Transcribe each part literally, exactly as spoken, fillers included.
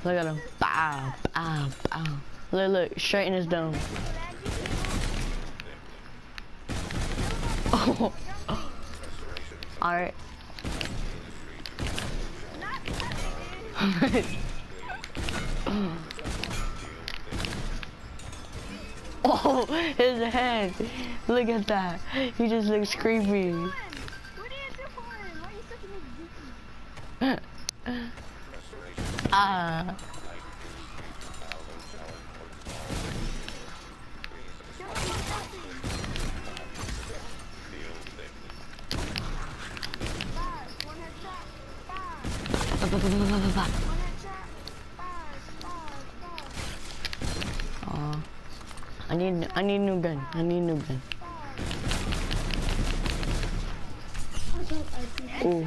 Look at him. Bow, bow, bow. Look, look, straight in his dome. Oh. Alright. Oh, his head. Look at that. He just looks creepy. What are you doing? Why are you such a big Ah. Uh, I need I need a new gun. I need a new gun. Ooh.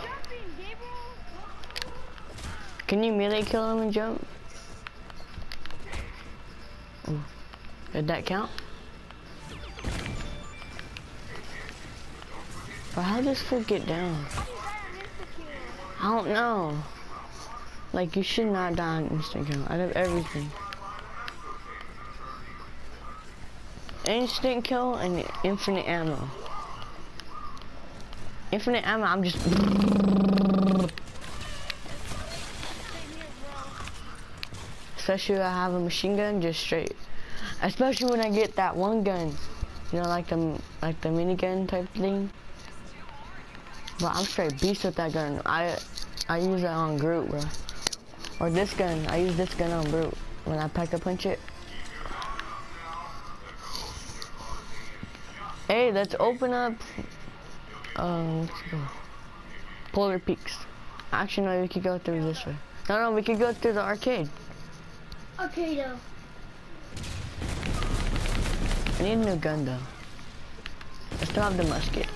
Can you melee kill him and jump? Ooh. Did that count? But how does this fool get down? I don't know. Like, you should not die on instant kill out of everything. Instant kill and infinite ammo. Infinite ammo, I'm just... Especially when I have a machine gun, just straight. Especially when I get that one gun. You know, like the, like the minigun type thing. But I'm straight beast with that gun. I I use it on Groot, bro. Or this gun. I use this gun on Groot when I pack a punch it. Hey, let's open up. Um, let's go. Polar Peaks. Actually, no, we could go through this way. No, no, we could go through the arcade. Okay, though. I need a new gun though. I still have the musket.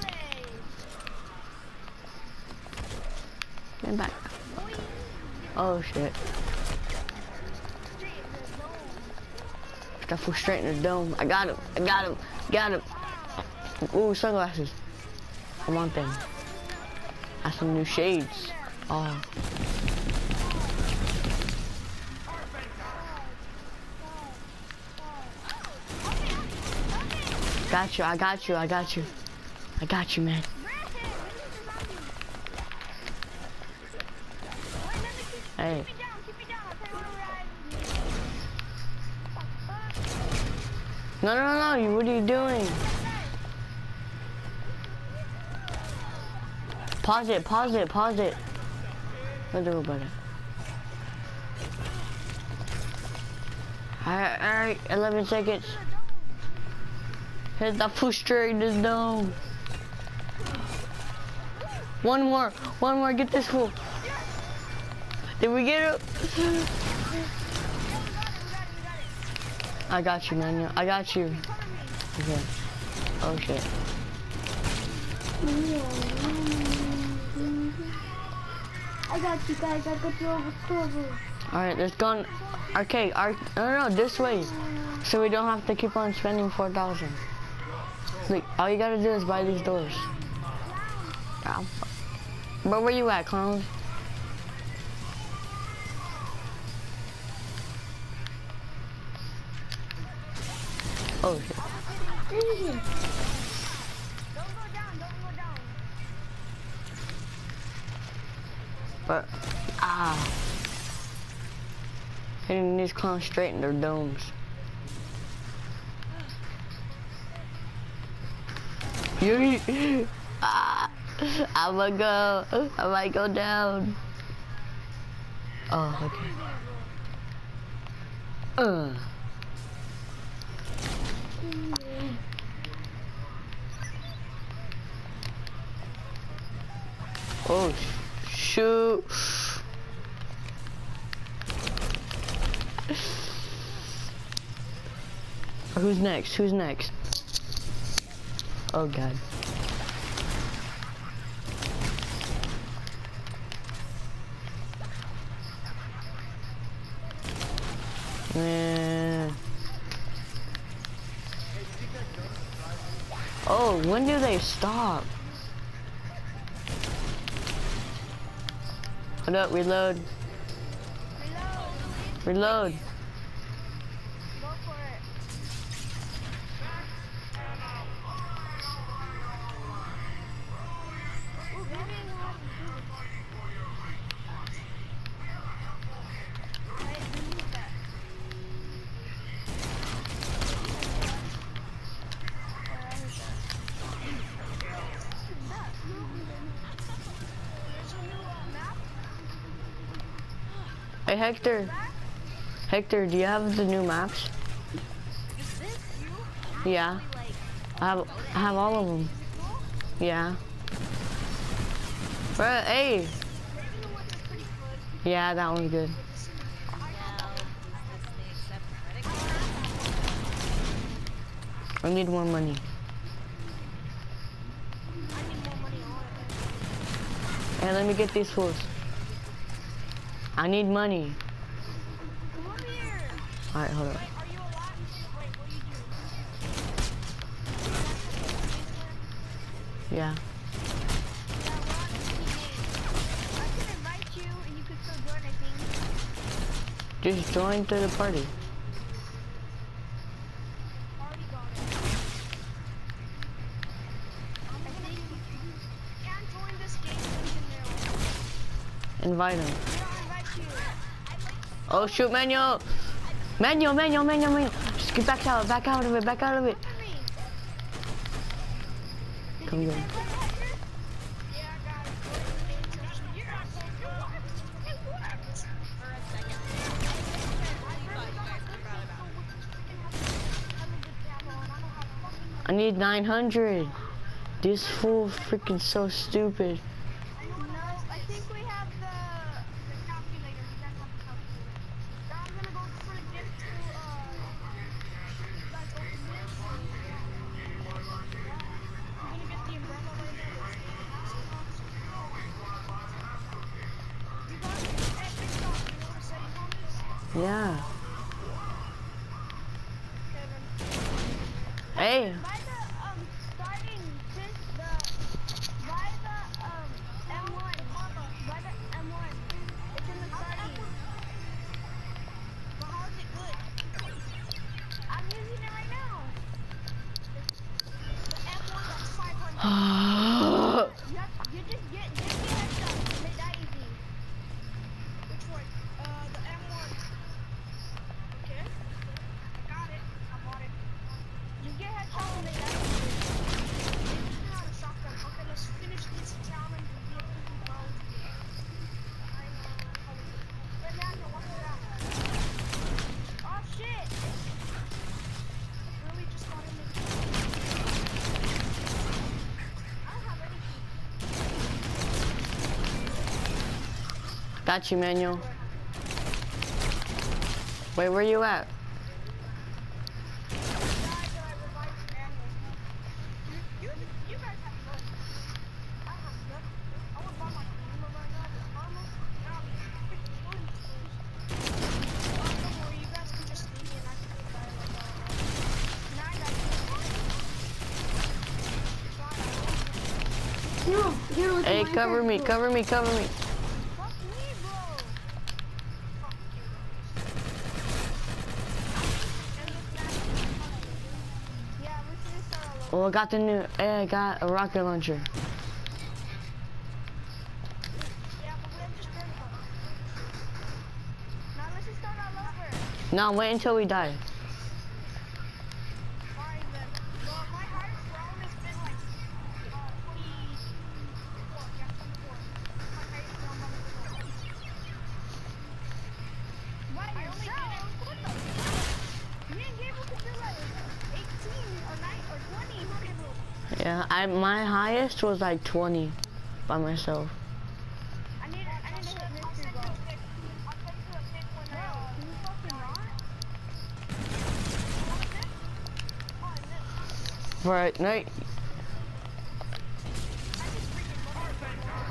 Get back. Oh shit. That fool straight in the dome. I got him. I got him. Got him. Ooh, sunglasses. I want them. I have some new shades. Oh. Got you. I got you. I got you. I got you, man. Hey. No, no, no, you, what are you doing? Pause it, pause it, pause it. What do about it? Alright, alright, eleven seconds. Hit that push straight in this dome. One more, one more, get this fool. Did we get it? I got you, man. I got you. Okay. Oh shit. I got you guys. I got you over cover. All right, let's go on arcade. Ar no, no, no, this way, so we don't have to keep on spending four thousand. Look, all you gotta do is buy these doors. Ow. But where you at, clowns? Oh shit. Don't go down, don't go down. But, ah. Hitting these clowns straight in their domes. You, ah. I'ma go. I might go down. Oh, okay. Uh. Oh, shoot. Who's next? Who's next? Oh, God. Man. Oh, when do they stop? Hold up, reload. Reload. Reload. Go for it. Ooh, give me one. Hey, remove that. Where is that? That. There's a new uh, map. Hey Hector. Back. Hector, do you have the new maps? Is this you? Yeah. Like, I have I have all of them. Yeah. But hey. maybe the ones that's pretty good. Yeah, that one's good. I need more money. I need more money on it. Hey, let me get these fools. I need money. Come over here. Alright, hold on. Wait, are you alive? Wait, what do you do? Yeah. Yeah, we're on the team name. I can invite you and you can still join, I think. Just join to the party. Already got it. I think you can join this game now. Invite him. Here, I'll invite you. Oh shoot, Manuel! Manuel, Manuel, Manuel, Manuel! Just get back out, back out of it, back out of it. Come to me. Did Come you get get him. that Hector? Yeah, I got it. Yeah, it worked. It worked. For a second. I need nine hundred. This fool freaking so stupid. No, I think we have the, the calculator. We don't have the calculator. Now I'm gonna go for the dip to, uh, like open this. I'm gonna get the umbrella right now. You got it? Hey, big dog, you know what I'm saying on this? Yeah. Okay, then. Hey, By the, um, starting this, the, by the, um, M one. By the M one. It's in the starting. But how is it good? I'm using it right now. The M one, that's five hundred. You, have, you just get, just get headshots and make that easy. Which one? Uh, the M one. Okay. I got it. I bought it. Just get headshots and make that easy. This is not a shotgun. Okay, let's finish this challenge and see if we can go. I know. Wait, Manuel, watch it out. Oh, shit. Really just got in this. I don't have anything. got you, Manuel. Wait, where you at? No, here with Hey, the cover Minecraft me, book. cover me, cover me. Fuck me, bro. Yeah, we should just start all over. Oh, I got the new, hey, I got a rocket launcher. Yeah, but we have to start all Now let's just start all over. No, wait until we die. Alright then. Well, my highest round has been like uh, twenty-four. Yeah, twenty-four. My highest round on the floor. Why I only did it. What the fuck? Me and Gabriel could do like eighteen or nine or twenty. Gabriel. Yeah, I my highest was like twenty by myself. I need, I need to hit mystery ball. I'll send you a pic when I. Bro, can you fucking not? Oh, I missed. Right, night. I just freaking lost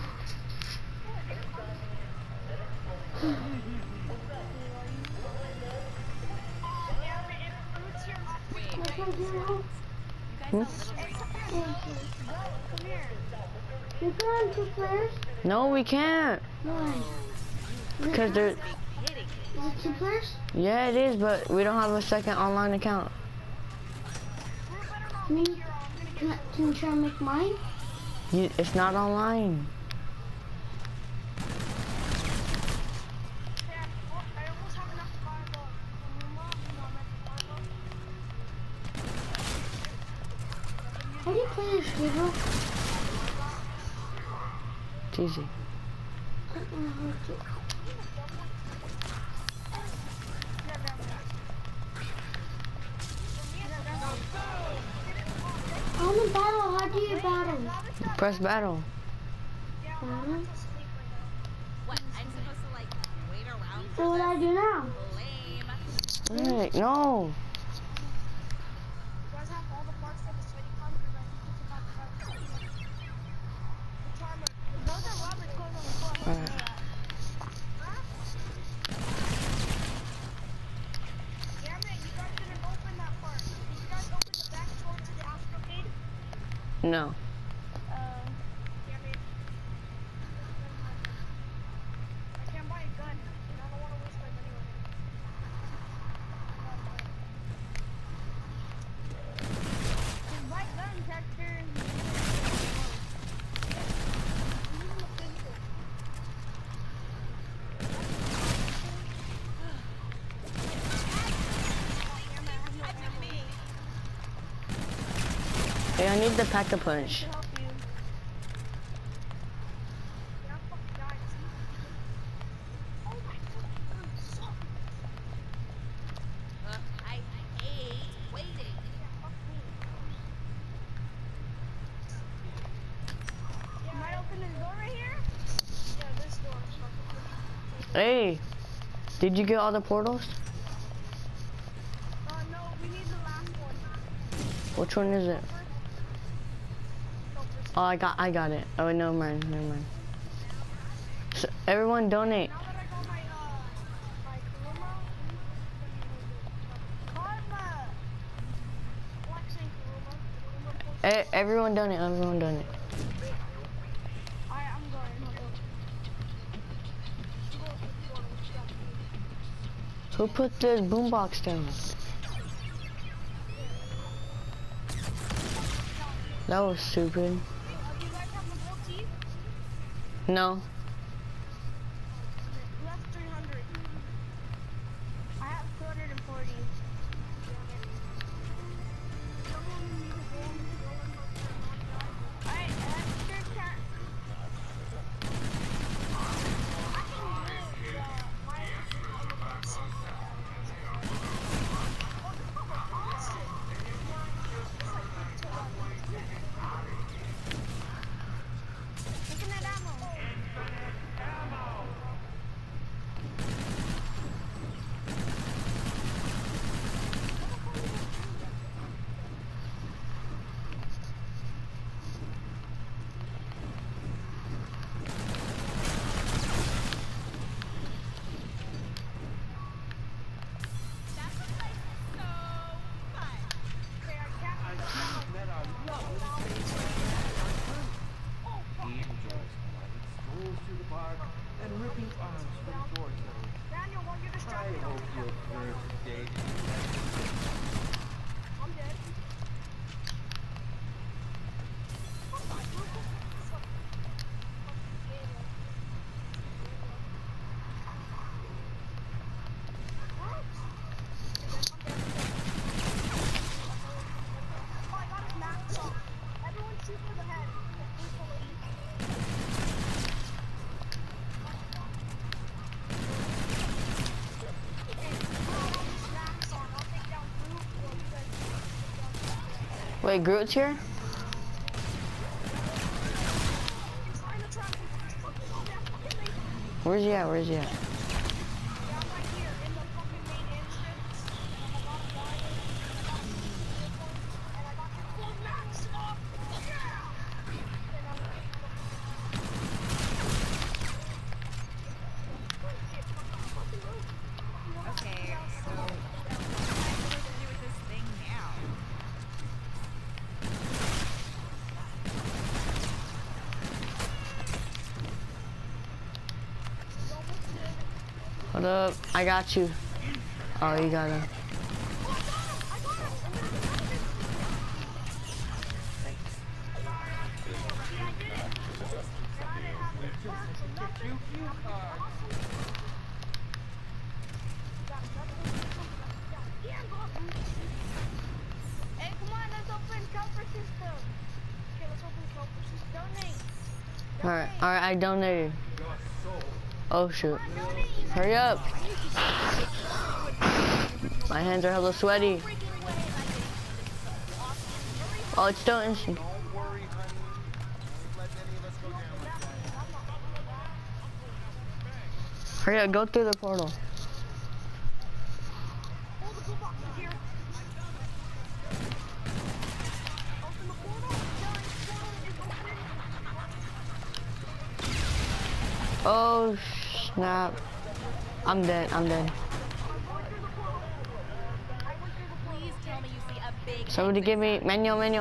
Oh, yeah, but it fruits your off. Hmm? Hey, come here. Go, come here. You going to first? No, we can't. Why? Because they're, Is it two players? Yeah, it is, but we don't have a second online account. I mean, can, I, can you try and make mine? You, it's not online. How do you play this, Gabriel? It's easy. I don't know how to. I'm in battle. How do you battle? Press battle. Battle? What? I'm supposed to like wait around So for what do I do now? lame. Alright, no. Alright. No. Hey, I need the pack-a-punch. Ugh, I hate waiting. Hey, did you get all the portals? Which one is it? Oh, I got, I got it. Oh, never mind, never mind. So, everyone donate. E everyone donate, everyone donate. Who put this boombox down? That was stupid. No. Wait, Groot's here? Where's he at? Where's he at? Okay, so what am I supposed to do with this thing now? Hold up, I got you. Oh, you got him. Hey, come on, let's open Kelper System. Okay, let's open Kelper System. Donate. Alright, alright, I donated. Oh shoot. Hurry up. My hands are hella sweaty. Oh, it's still instant. Hurry up, go through the portal. Hold the toolbox here. Open the portal. Done. Portal is open. Oh snap. I'm dead, I'm dead. Please tell me you see a big Somebody give me menu, menu.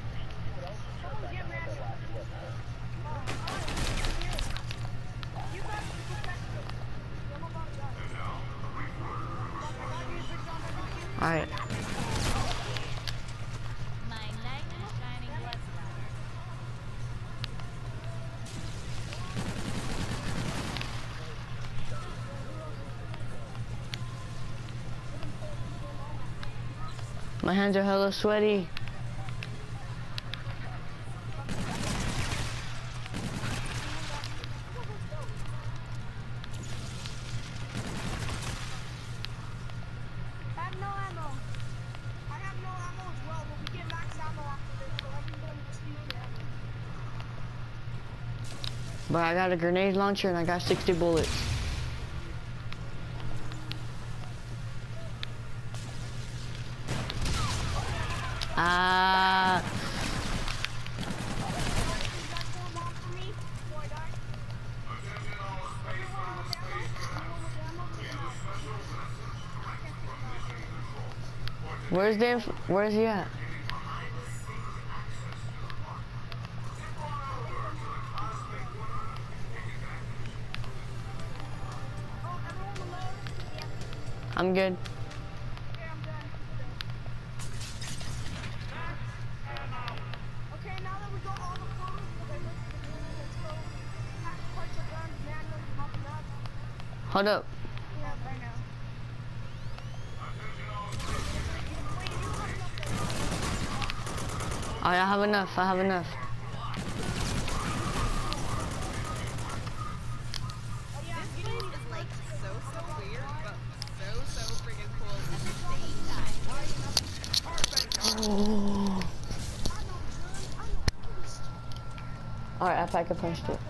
Alright. My knight in shining bloodstone. My hands are hella sweaty. I have no ammo. I have no ammo as well, but we get max ammo after this, so everyone just use it. But I got a grenade launcher and I got sixty bullets. Ah. Where's the, where's he at? I'm good. Okay, I'm done. Okay, now that we got all the photos, okay, let's, let's go pack parts of guns, manuals, mopping up. Hold up. Yeah, right now. Oh, I have enough, I have enough. Oh yeah, This you place don't need is like to so so weird, but so so freaking cool at the same time. Oh. Alright, I pack a punched it.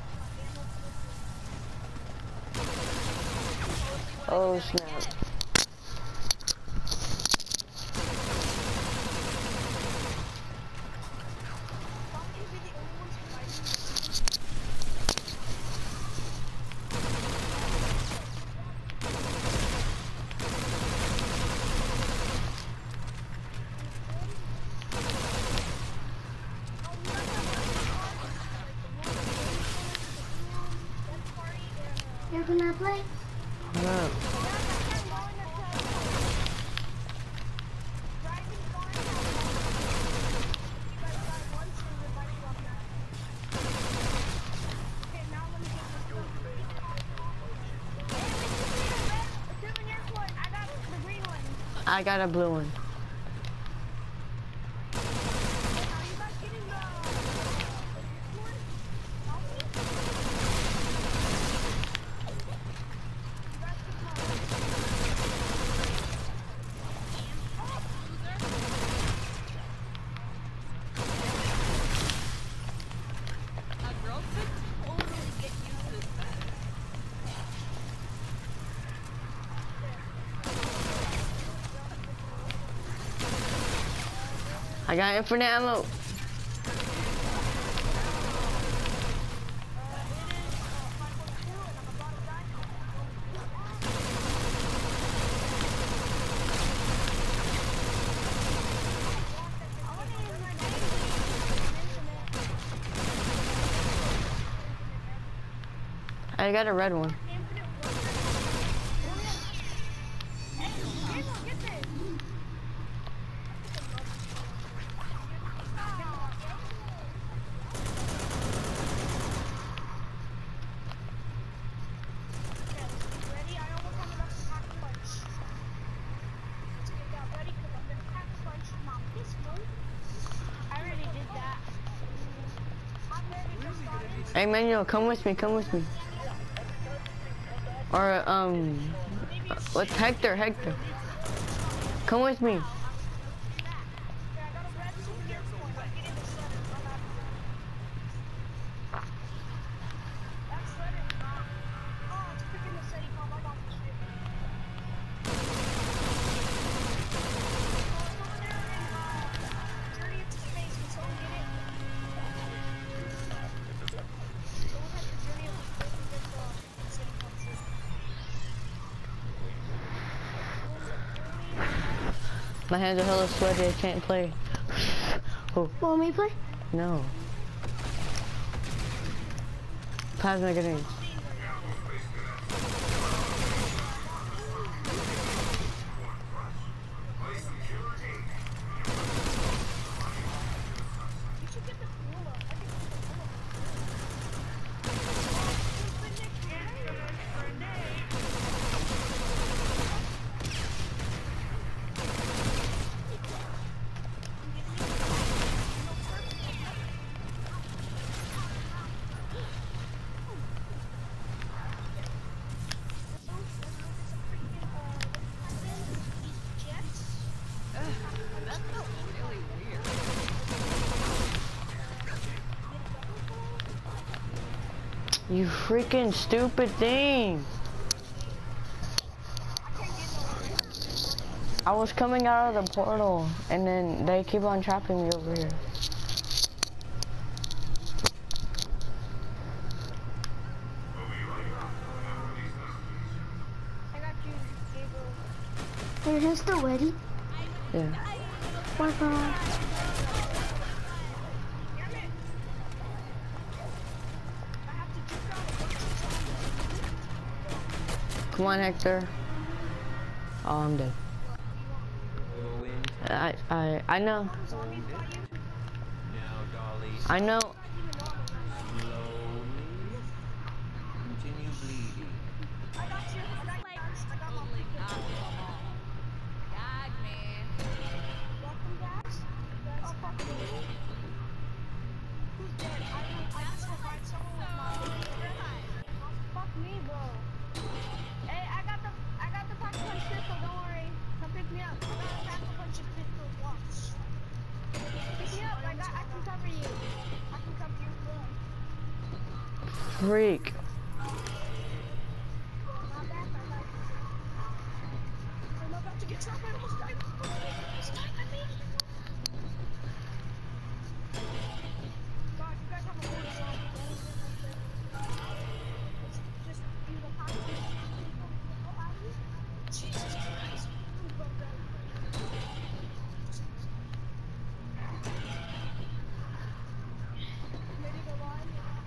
Oh snap. You're gonna play? Hold up. I got a blue one. A girl could totally get used to this better. I got infinite ammo. I got a red one. Hey Manuel, come with me, come with me. Or um, what's Hector? Hector, come with me. My hands are hella sweaty, I can't play. Oh. Want me to play? No. Plasma grenades. You freaking stupid thing! I was coming out of the portal, and then they keep on trapping me over here. I got you, Gabriel. Are you still ready? Yeah. Bye bye. Come on, Hector. Oh, I'm dead. I, I, I know. I know. Continue bleeding. I got you. I got you. I got my people. God, man. Welcome, guys. Oh, fuck me. Who's dead? I don't. I just revived someone with my. Fuck me, bro. Hey, I got the. I got the pack punch pistol. Don't worry. Come pick me up. I got a pack punch pistol. Watch. Pick me up. I got. I can cover you. I can cover you. Freak. My bad. My bad. I'm about to get trapped. I almost died. Stop at me. God, you guys have a good song. Just do the pack punch. Jesus Christ. Ready to run?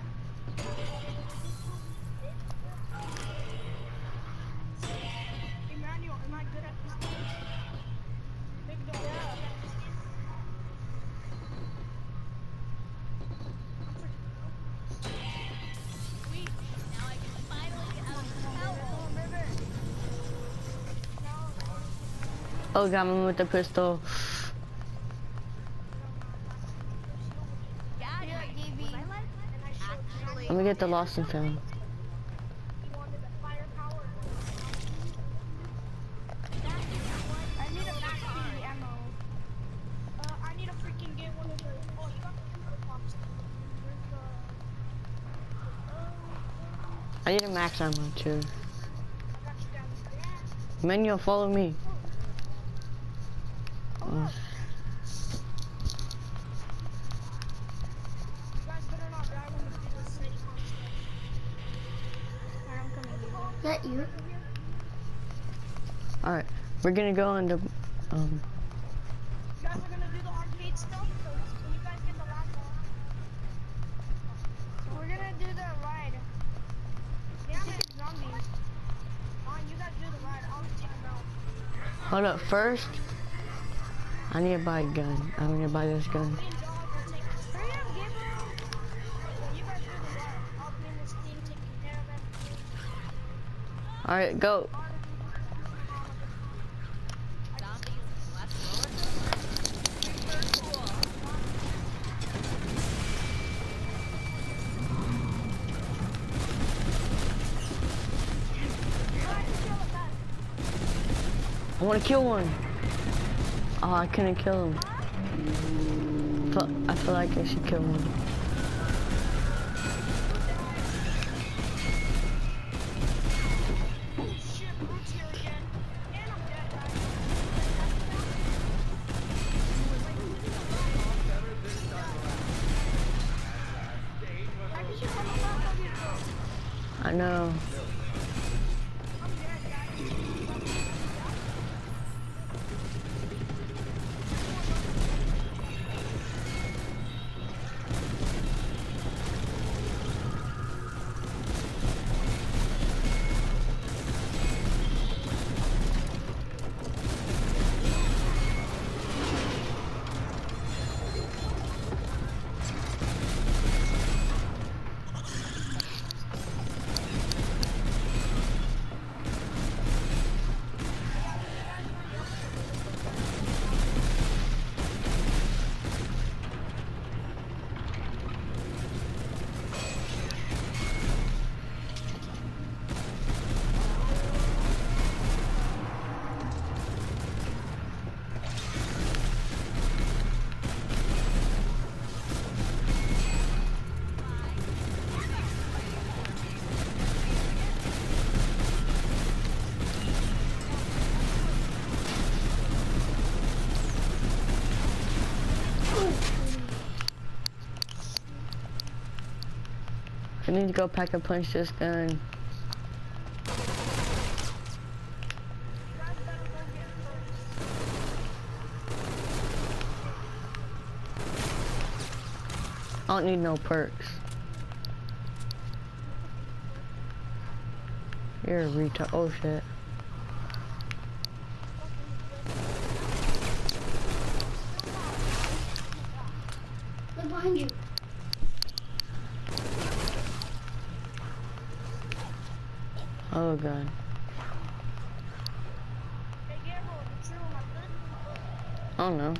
Emmanuel, am I good at this game? Big dog. Yeah. Sweet. Now I can finally get out of the hellhole. Oh, got me with the pistol. God, Here, wait, Gaby. was I like actually? Let me get the lost and found. You wanted the firepower? I need a max speed ammo. Uh, I need to freaking get one of those. Oh, you got the info box. Where's the? I need a max ammo too. I got you down there. Manuel, follow me. Oh, Oh. you guys better not die when we do this city concept. Alright, I'm coming. Is that you? Alright, we're gonna go into, um, You guys are gonna do the arcade stuff, so when you guys get the laptop. We're gonna do the ride. Damn it, zombies. Fine, you guys do the ride. I'll just take them out. hold up, first, I need to buy a gun. I need to buy this gun. Me and Dog will take this. Hurry up, Gabriel. Yeah, you guys do the ride. I'll be in this thing taking care of everything. Alright, go. Zombies, let's roller. Super cool. wanna kill one. Oh, I couldn't kill him. But I feel like I should kill one. Oh shit, Root's here again. And I'm dead, guys. I can shoot from the left of you. I know. I'm dead, guys. I need to go pack a punch this gun. I don't need no perks. You're a retard. Oh shit. Look behind you. Oh god. Hey, Gabriel, the true one, good? I don't know.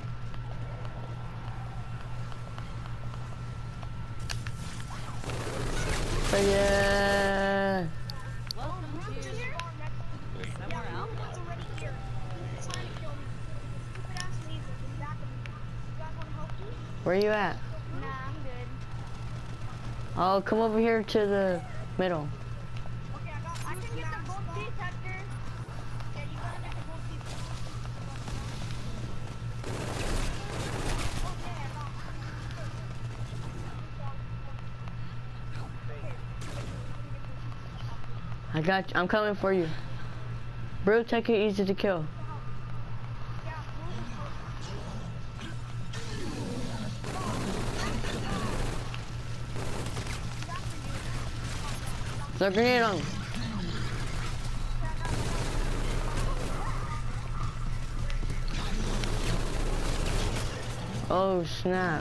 But yeah. Welcome Root to just spawned next to me. somewhere Yeah, else. Root's already here. He's trying to kill me. Stupid ass laser in the back of me. You guys want to help me? Where you at? Nah, I'm good. Oh, come over here to the middle. Okay, I got I can get the gold piece, Hector. Yeah, you gotta get the gold piece. Okay, I got I got you. I'm coming for you. Bro, take it easy to kill. Throw a grenade on him. Oh snap.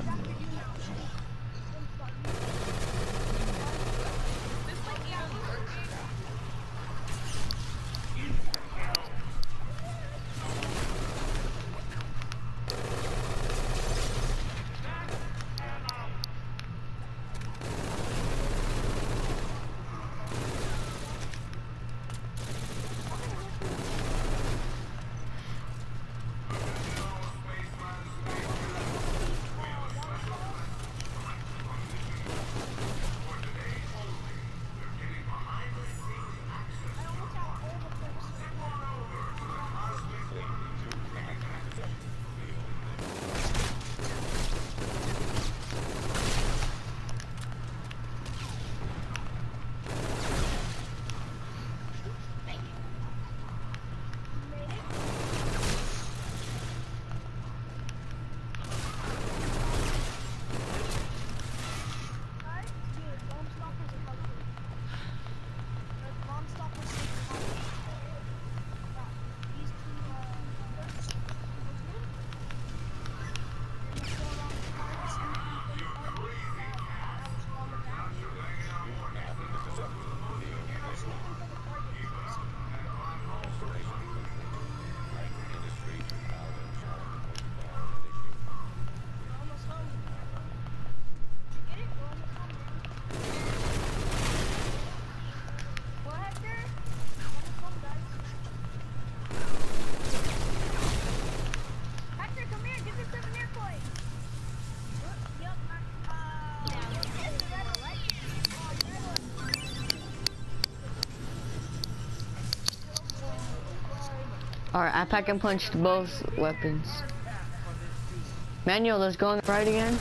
Alright, I pack and punched both weapons. Manuel, let's go on the right again.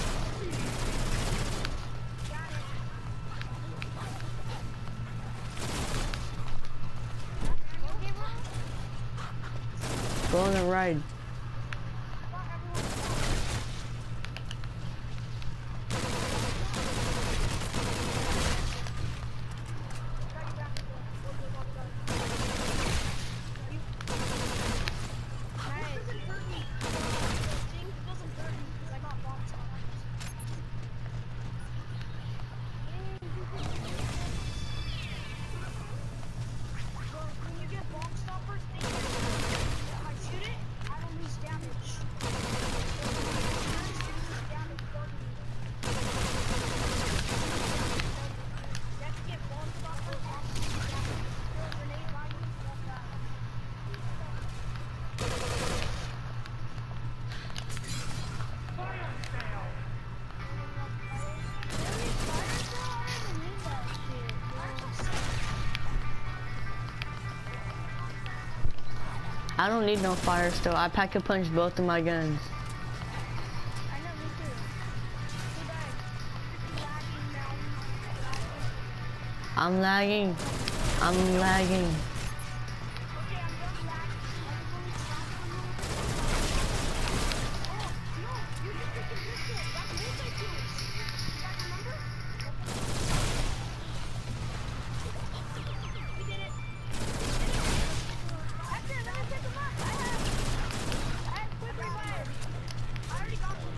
Go on the ride. I don't need no fire still. I pack and punch both of my guns. I know, me too. Too bad. Lagging now. I'm lagging. I'm lagging. Okay, I'm done lagging. Oh, no, you just picked a pistol. That's multi-tools. You guys remember? We did it. Actually, let me pick them up. I have, I have quick revive. I already got them.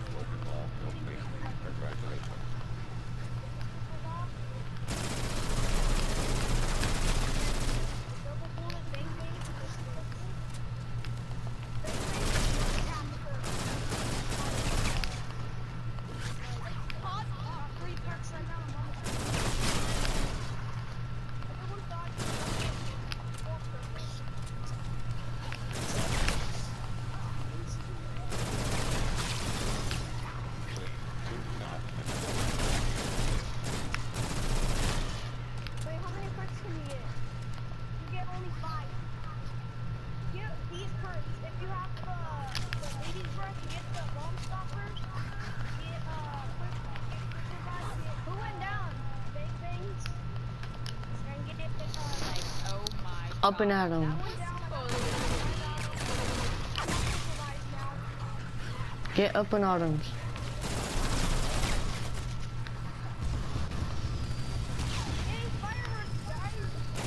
Double bullet, bang bang, pistol. Bang bang, tap the first. Hot, uh, three perks right now, I'm almost done. Everyone thought you were four perks. Wait, how many perks can you get? You get only five. Get these perks. If you have the, the lady's breath, get the bomb stoppers. Get uh quick, get quick revive. Get who went down? Bang bangs. And get it uh like Oh my Up and at that him. one down. Revive now. Get up and at him. Hey, fireworks, guys.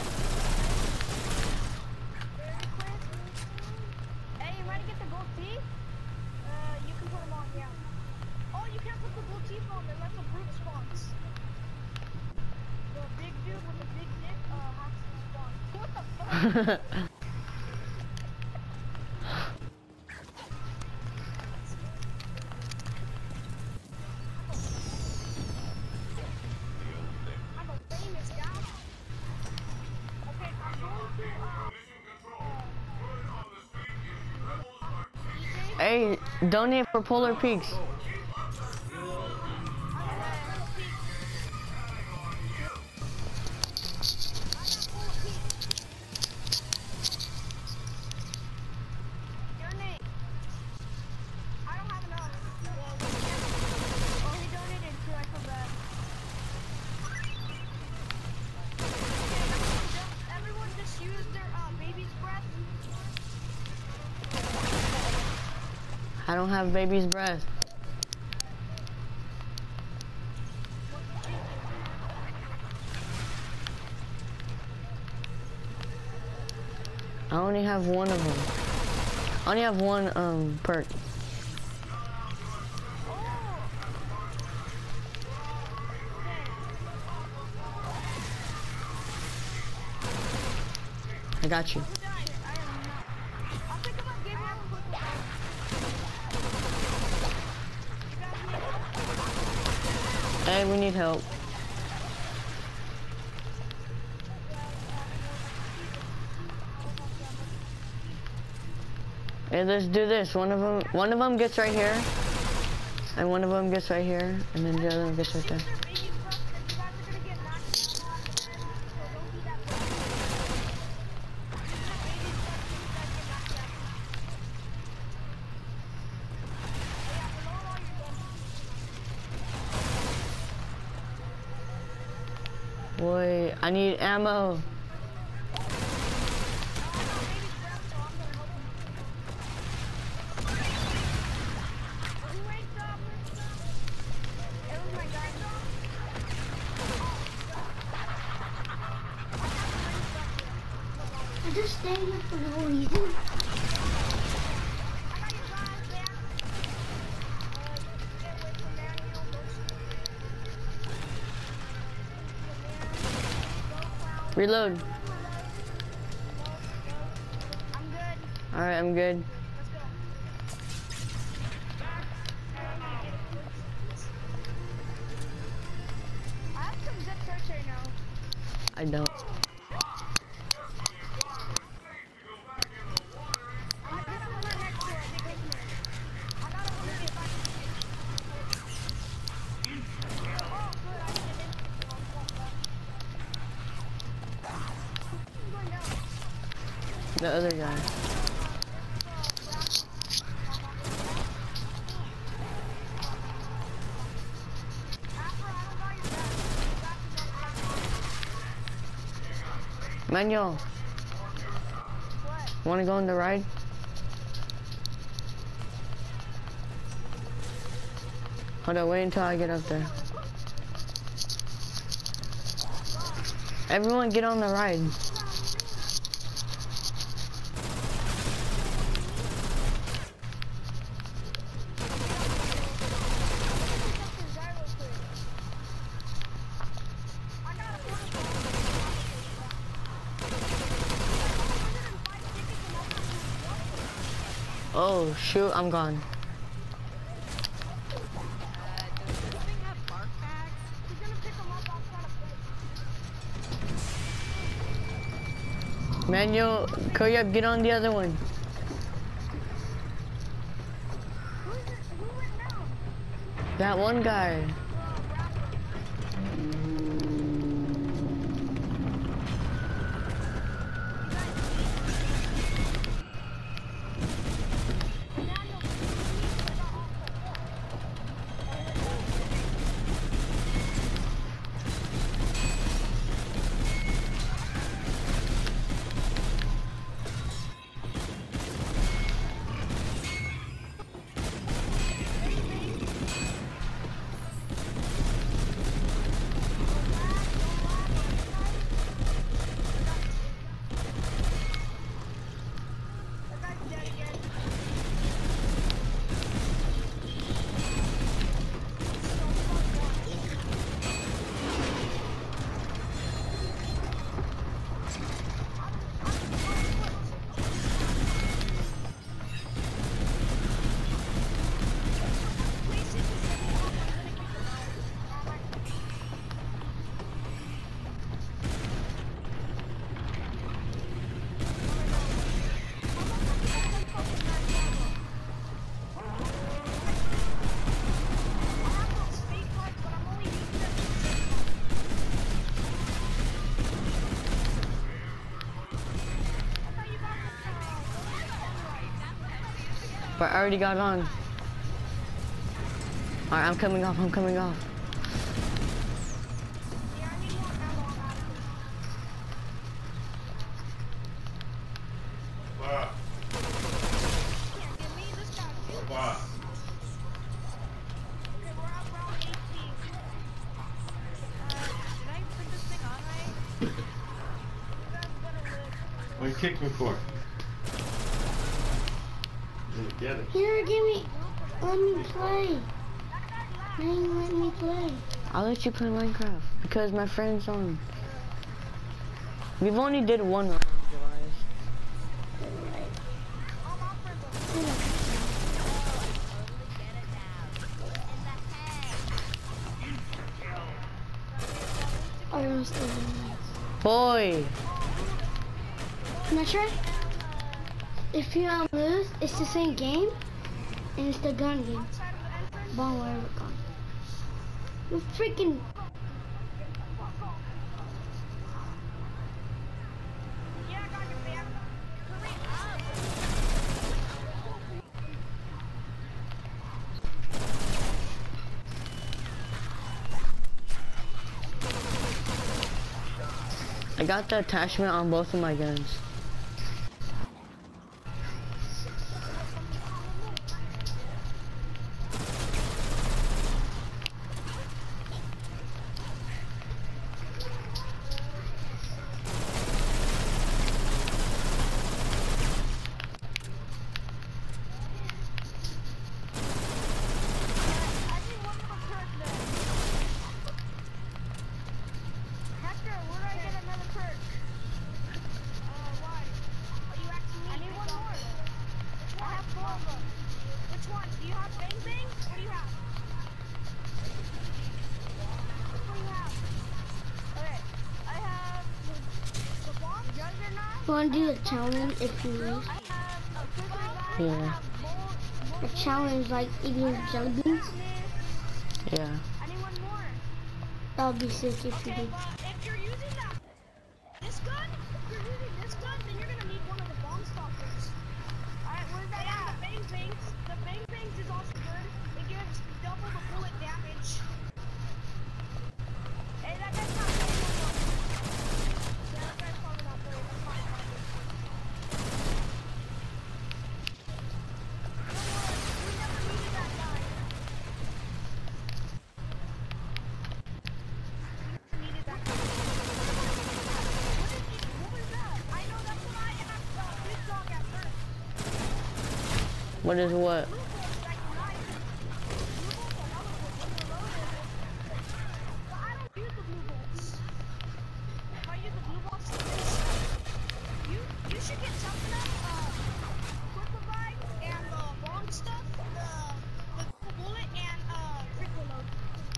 Very quick. Hey, you ready to get the gold teeth? Uh, you can put them on, yeah. Oh, you can't put the gold teeth on unless a brute spawns. The big dude with the big dick, uh, has to spawn. What the fuck? I'm a famous guy. Okay, I'm going to, uh, Hey, donate for Polar Peaks. Your name. I don't have enough. Oh, he donated too. I feel bad. Okay, everyone just use their uh, baby's breath. I don't have baby's breath. I only have one of them. I only have one um perk. I got you. Who died? I am not. I'll pick him up. Give me a quick one. You guys need help? Hey, we need help. Hey, let's do this. One of them, one of them gets right here, and one of them gets right here, and then the other one gets right there. Their baby's breath, and you guys are gonna get maxed. So don't do that. Use their baby's breath, so you guys get maxed. I need ammo. I just stayed here for no reason. Reload. I'm good. Alright, I'm good. Let's go. I have some good perks right now. I don't. I got a one next to it. I think it's mine. I got a one if I can. Oh, good. I did it. I'm going down. The other guy. Manuel, What? wanna go on the ride? Hold on, wait until I get up there. Everyone get on the ride. Oh shoot, I'm gone. Uh, does this thing have bark bags? He's gonna pick him up outside of place. Manuel, hurry up, get on the other one. Who's it? Who went down? That one guy. That guy's dead again. But I already got on. Alright, I'm coming off, I'm coming off. Yeah, I need more ammo. Wow. Can't get me this guy. Wow. Okay, we're at round eighteen. Uh, did I put this thing on right? You guys better live. What you kicked me for? Didn't get it. Here, give me. Let me play. Now you let me play. I'll let you play Minecraft because my friend's on. We've only did one round, guys. All my friends are Oh, you're still doing Boy, this. Can I try? If you um, lose, it's the same game, and it's the gun game. outside of the entrance. Bomb whatever gun. You freaking. Yeah, I got your back. Hurry up. I got the attachment on both of my guns. You want to do a challenge if you lose? Yeah. A challenge like eating jelly beans? Yeah. That would be sick if you Okay, did. but if you're using that, this gun, if you're using this gun, then you're gonna need one of the bomb stoppers. Alright, where's that at? The bang bangs, the bang bangs is also good. It gives double the bullet damage. Hey, that guy's not playing no more. Yeah, that guy's probably not playing. That's fine. Don't worry, we never needed that guy. Needed that guy. What did you, what was that? I know that's what I asked uh, Big Dog at first. What is what? Blue balls, like knife. Blue balls are hella good when they're loaded. But I don't use the blue balls. If I use the blue balls for this, you you should get something up, uh, quick revive and the bomb stuff, the the double bullet and uh quick reload.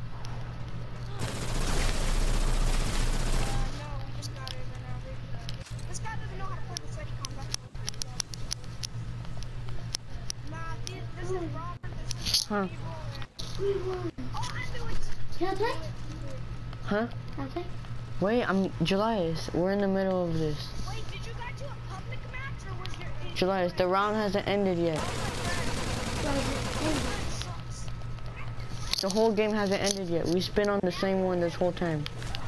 Uh, no, we just got it and now this guy doesn't know how to play the steady combat. Nah, this, this is Robert, this is Huh? We won. Oh, I knew it! Can I play? Huh? Can I play? Wait, I'm Julius. We're in the middle of this. Wait, did you guys do a public match or was your... Julius, the round hasn't ended yet. The whole game hasn't ended yet. We spin on the same one this whole time.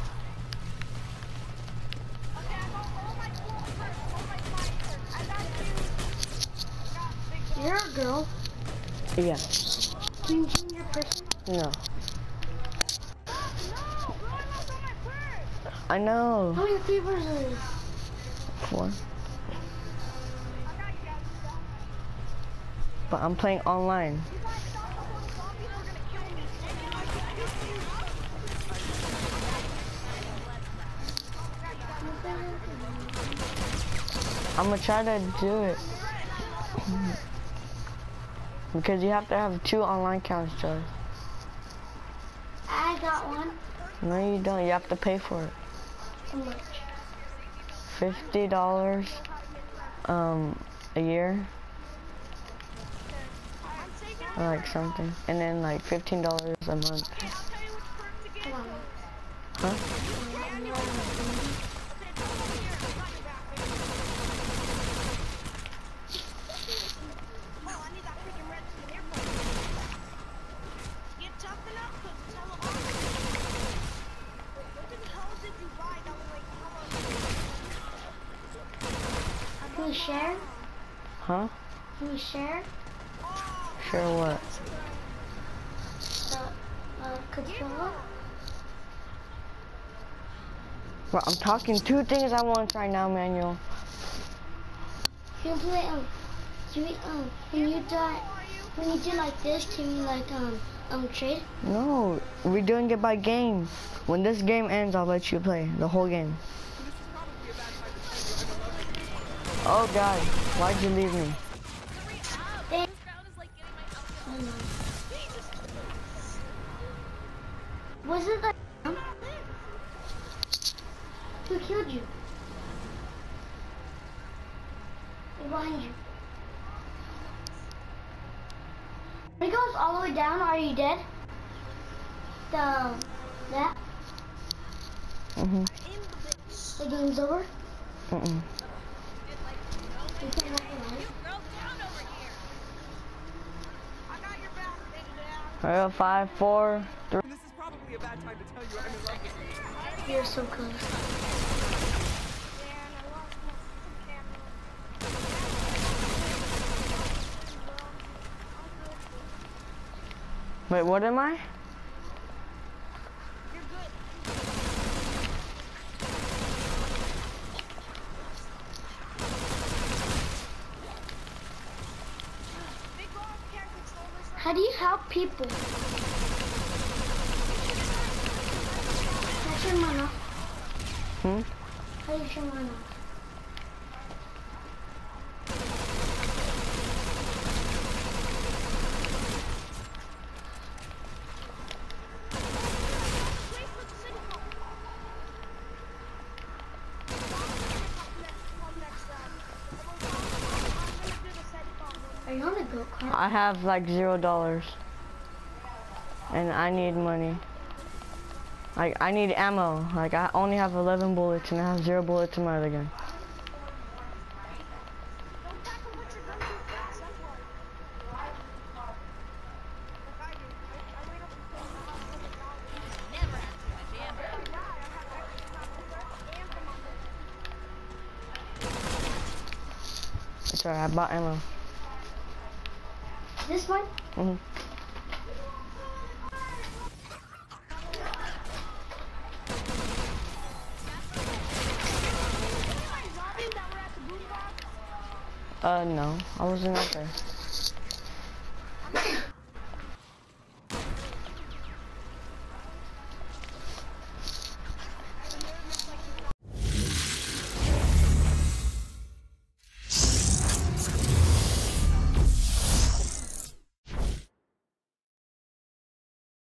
Okay, I got all my tools first, all my fire first. I got you. I got big dog. You're a girl. Yeah. Can you change your person? No. No, bro, I lost all my purse. I know. How many fevers are there? Four. I got you guys. But I'm playing online. You guys stop before the zombies are gonna kill me. I'm gonna try to do it. Because you have to have two online accounts, Joe. I got one. No, you don't. You have to pay for it. How much? Fifty dollars, um, a year, I'm taking or like something, and then like fifteen dollars a month. Okay, I'll tell you which perk to get. Come on. Huh? Okay, come over here. I got your back, baby. Oh, I need that freaking red skin airplane. Get tough enough to tell them all. What the hell did you buy that was like hella... Can we share? Huh? Can we share? Oh, Sure what? The uh, controller? Bro, I'm talking two things at once right now, Manuel. Can we play, um, can we, um, when you die, when you do like this, can we like, um, um, trade? No, we're doing it by game. When this game ends, I'll let you play the whole game. Oh God, why'd you leave me? They, I don't know. was it like, um, who killed you? They're behind you. It goes all the way down. Are you dead? The that Mhm. the game's over. Mm-mm. You can't walk away. Girl, down over here. I got your back, baby dad. Alright, five, four, three. This is probably a bad time to tell you I'm in love with you. You're so close. Wait, what am I? You're good. Big ball can't control this. How do you help people? That's your mana. Hmm? How do you show mana? Wait for the city pump. Come next round. I'm gonna do the city pump. Are you on a go-kart? I have like zero dollars. And I need money. Like, I need ammo. Like, I only have eleven bullets and I have zero bullets in my other gun. Don't tackle what you're gonna do fast, that's why. Like I do. I, I wait up until I have one hundred dollars. Never have too much ammo. Yeah, I have extra ammo and commander. It's alright, I bought ammo. This one? hmm Uh, no. I wasn't out there.